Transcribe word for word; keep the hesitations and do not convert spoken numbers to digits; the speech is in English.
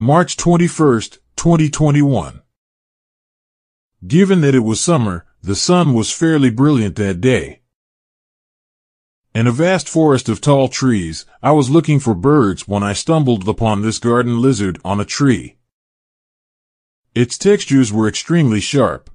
March twenty-first, twenty twenty-one. Given that it was summer, the sun was fairly brilliant that day. In a vast forest of tall trees, I was looking for birds when I stumbled upon this garden lizard on a tree. Its textures were extremely sharp,